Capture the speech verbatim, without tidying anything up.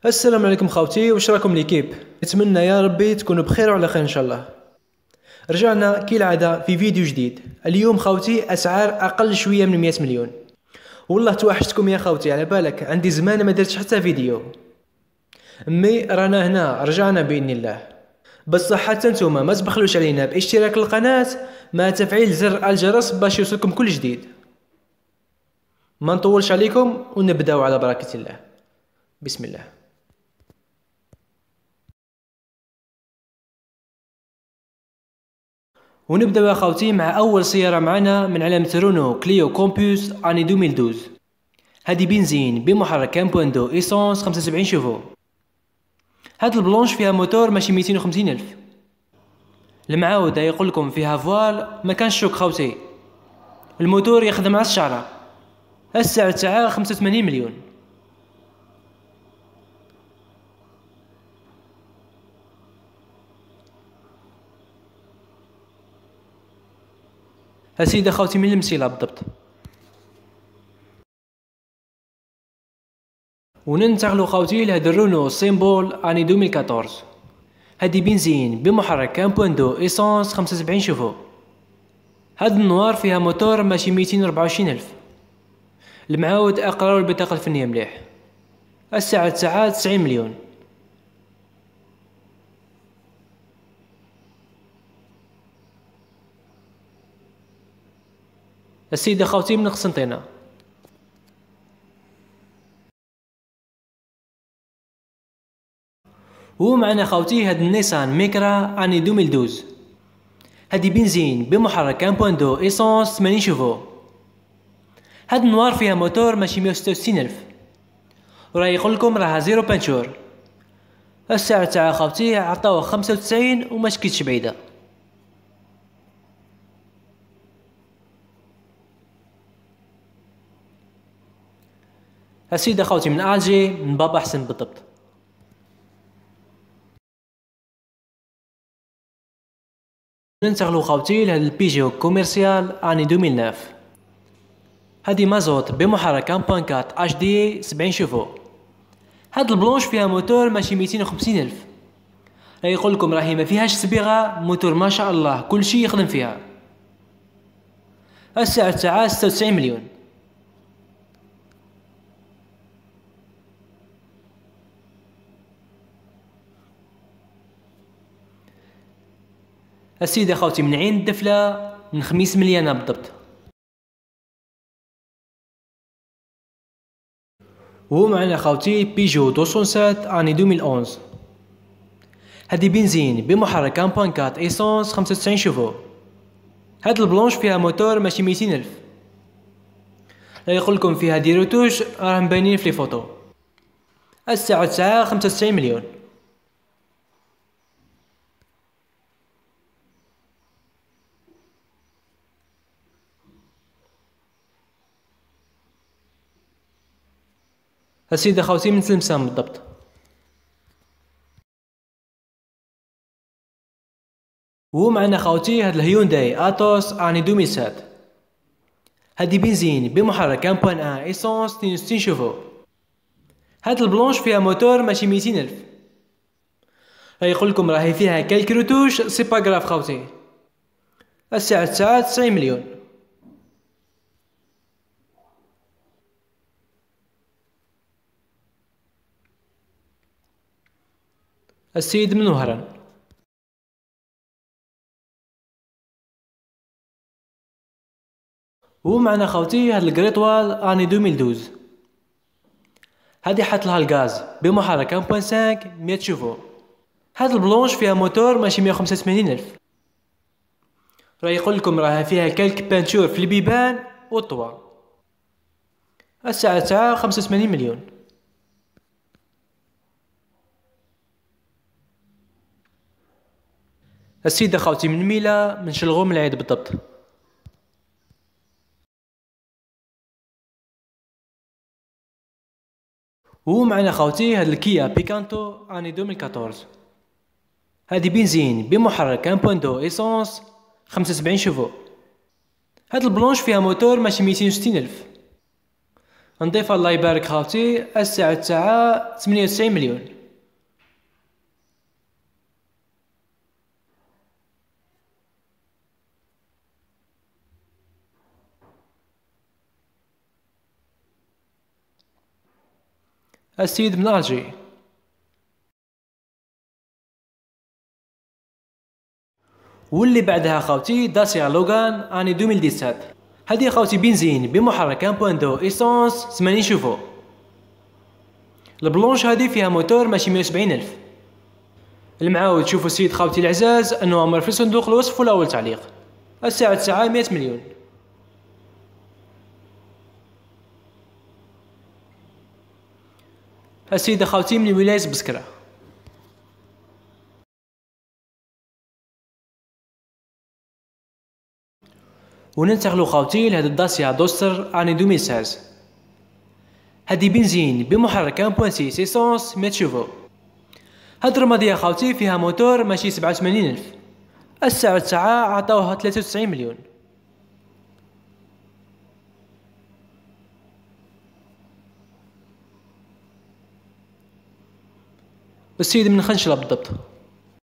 السلام عليكم خوتي، واش راكم ليكيب؟ نتمنى يا ربي تكونوا بخير وعلى خير ان شاء الله. رجعنا كالعاده في فيديو جديد. اليوم خوتي اسعار اقل شويه من مئة مليون. والله توحشتكم يا خوتي، على بالك عندي زمان ما درتش حتى فيديو. مي رانا هنا رجعنا باذن الله. بصح حتى نتوما ما تبخلوش علينا باشتراك القناه مع تفعيل زر الجرس باش يوصلكم كل جديد. ما نطولش عليكم ونبداو على بركه الله. بسم الله. ونبدأ يا خوتي مع أول سيارة معنا من علامة رونو كليو كومبوس اني ألفين واثناشر. هذه بنزين بمحرك واحد فاصلة اثنين إيسونس خمسة وسبعين شوفو. هاد البلونش فيها موتور ماشي مئتين وخمسين ألف. المعاودة يقول لكم فيها فوال ما كانش شوك خوتي. الموتور يخدم على الشعرة. السعر تاعها خمسة وثمانين مليون. هسيدة خوتي من المسيلة بالضبط. وننتقلوا خوتي لهاد الرونو سيمبول اني ألفين وأربعة عشر. هادي بنزين بمحرك واحد فاصلة اثنين إيسونس خمسة وسبعين شوفو. هاد النوار فيها موتور ماشي مئتين وأربعة وعشرين ألف. المعاود اقرار البطاقة الفنية مليح. السعر تاعها تسعين مليون. السيدة خوتي من قسنطينة. ومعنا خوتي هاد النيسان ميكرا اني ألفين واثناشر. هادي بنزين بمحرك واحد فاصلة اثنين إيسونس ثمانين شوفو. هاد النوار فيها موتور ماشي مئة وستة وستين ألف. وراه يقولكم راها زيرو بانشور. السعر تاعها خوتي عطاوه خمسة وتسعين وما شكيتش بعيدة. السيدة خوتي من الجي من بابا حسن بالضبط. ننتقلوا خوتي لهاد البيجو كوميرسيال اني ألفين وتسعة. هادي مازوت بمحرك واحد فاصلة أربعة اتش دي سبعين شوفو. هاد البلونش فيها موتور ماشي مئتين وخمسين ألف. راه يقول لكم راهي ما فيهاش صبيغه، موتور ما شاء الله كل شيء يخدم فيها. السعر تاعها ستة وتسعين مليون. السيدة خوتي من عين الدفلة من خميس مليانة بالضبط. ومعنا خوتي بيجو مئتين وسبعة اني ألفين وحداش. هادي بنزين بمحرك واحد فاصلة أربعة إيسونس خمسة وتسعين شوفو. هاد البلونش فيها موتور ماشي مئتين ألف. لا يقولكم فيها دي روتوش راه مبينين في لي فوتو. السعر تاعها خمسة وتسعين مليون. السيدة خوتي من تلمسان بالضبط. ومعنا خوتي هاد الهيونداي اتوس اني ألفين وسبعة. هادي بنزين بمحرك واحد فاصلة واحد إيسونس اثنين وستين شوفو. هاد البلونش فيها موتور ماشي مئتين ألف. راه يقولكم راهي فيها كالك روتوش سي با غراف خوتي. السعر تاعها تسعين مليون. السيد من وهران. ومعنا خوتي هاد الكريطوال اني ألفين وحداش. هادي حط لها الغاز بمحرك واحد فاصلة خمسة مئة شوفو. هاد البلونش فيها موتور ماشي مئة وخمسة وثمانين ألف. راه يقول لكم راها فيها كالك بانتور في البيبان والطوا. السعر تاعها خمسة وثمانين مليون. السيدة خوتي من ميلا من شلغوم العيد بالضبط. ومعنا خوتي هاد الكيا بيكانتو اني ألفين وأربعطاش. هادي بنزين بمحرك واحد فاصلة اثنين إيسونس خمسة وسبعين شوفو. هاد البلونش فيها موتور ماشي مئتين وستين ألف. نضيف الله يبارك خاوتي الساعة تاعها ثمانية وتسعين مليون. السيد من الجي. واللي بعدها خاوتي داسيا لوغان اني ألفين وسبعة عشر. هذه خاوتي بنزين بمحرك واحد فاصلة اثنين ايسونس ثمانين شوفو. البلونش هذه فيها موتور ماشي مية وسبعين الف. المعاود شوفوا السيد خاوتي العزاز انه امر في صندوق الوصف ولا اول تعليق. الساعة تاعها مية مليون. السيدة خاوتي من ولاية بسكرة. وننتقلوا خاوتي لهاد الداسيا دوستر اني ألفين وستة عشر. هادي بنزين بمحرك واحد فاصلة ستة ايسونس مية شوفو. هاد الرمادية خاوتي فيها موتور ماشي سبعة وثمانين الف. السعر تاعها عطاوها ثلاثة وتسعين مليون. السيد من خنشلة بالضبط.